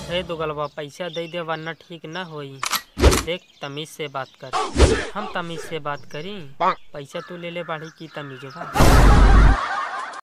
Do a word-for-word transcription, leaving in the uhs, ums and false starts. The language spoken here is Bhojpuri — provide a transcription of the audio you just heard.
हे दुगलवा पैसा दे दे वरना ठीक न होई। देख तमीज से बात कर। हम तमीज से बात करी, पैसा तू ले ले बाड़ी की तमीजवा।